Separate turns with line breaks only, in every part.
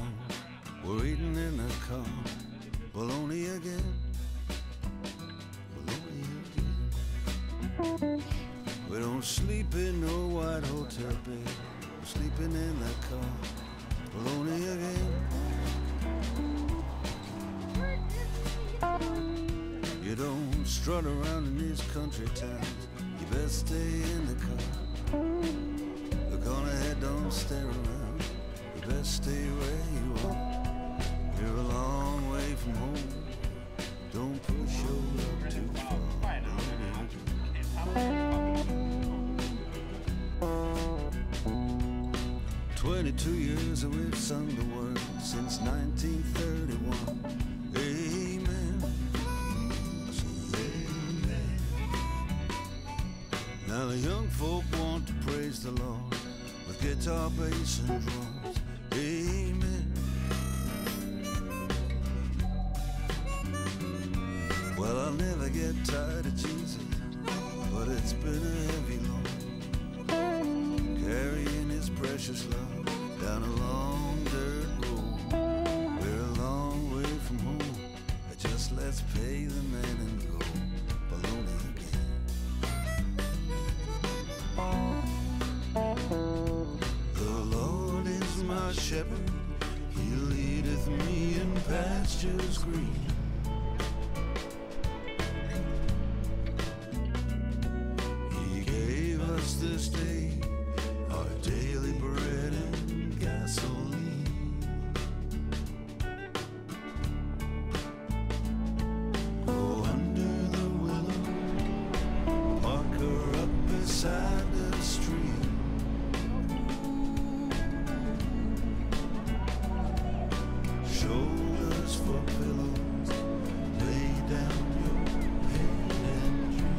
We're eating in the car. Bologna again. Bologna again. We don't sleep in no white hotel bed. We're sleeping in the car. Bologna again. You don't strut around in these country towns. You better stay in the car. Look on ahead, don't stare around. You better stay where you are. You're a long way from home. Don't push your luck too far. 22 years that we've sung the word since 1931. Amen. Amen. Now the young folk want to praise the Lord with guitar, bass, and drums. Amen. Well, I'll never get tired of Jesus, but it's been a heavy load, carrying his precious love down a long dirt road. We're a long way from home, but just let's pay the man and go. Bologna again. The Lord is my shepherd, he leadeth me in pastures green. This day, our daily bread and gasoline. Go under the willow, park her up beside the stream. Shoulders for pillows, lay down your head and dream.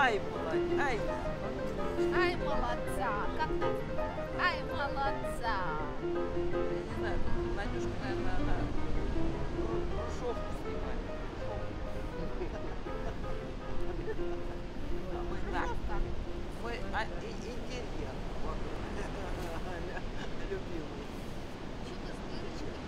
Ай, молодец. Ай.
Ай, молодца. Как так? Ай, молодца.
Я не знаю, тут Надюшка, наверное, она грушевку снимает. А мы так. Мы интерьер. Любимый.
Что-то с дырочками.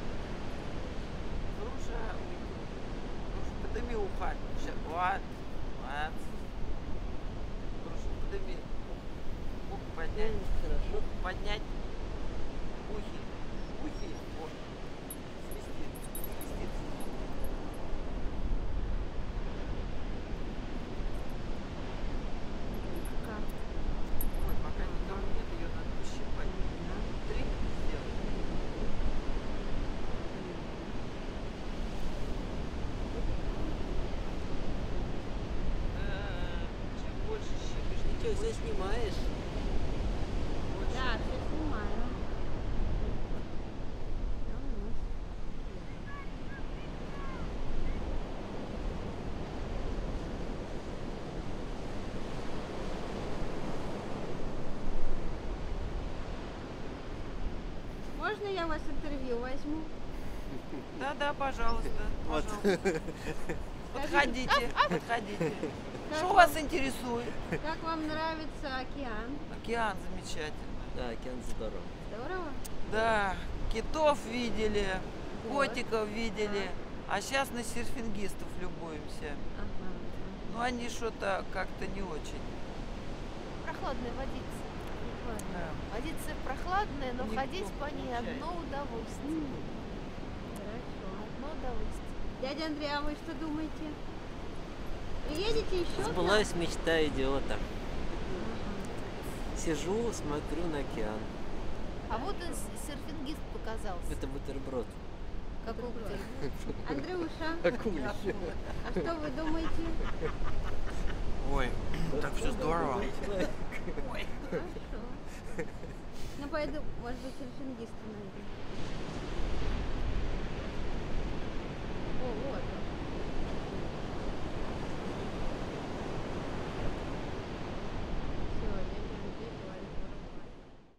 Груша, подними ухо. Вот. Вот. Груша, подними. Ухо поднять.
Хорошо.
Ухо поднять. Ухи. Ухи. Вот. Свистит. Свистит.
Как?
Ой, пока никого нет, ее надо пощипать. Три сделать. Чем больше щипишь,
Ты что, все снимаешь?
больше.
Да, все снимаю. Можно я у вас интервью возьму?
Да, пожалуйста.
Вот.
Пожалуйста. Подходите, подходите.
Как
Что
вам-
вас интересует?
Как вам нравится океан?
Океан замечательный.
Да, океан здорово.
Здорово?
Да, китов видели,
Вот.
котиков видели, а сейчас на серфингистов любуемся.
Ага.
Но они что-то как-то не очень.
Прохладная водица.
Прикольно.
Да.
Водица прохладная, но
Никто
ходить по
не
ней
получает.
одно удовольствие.
Хорошо.
Одно удовольствие.
Дядя Андрей, а вы что думаете? Приедете еще? к нам?
Сбылась мечта идиота.
Ага.
Сижу, смотрю на океан.
А вот и серфингист показался.
Это бутерброд.
Какой
Бутерброд.
бутерброд?
Андрюша,
Какую
а что вы думаете?
Ой, так все здорово.
Хорошо. Ну, пойду, может быть, серфингиста найду.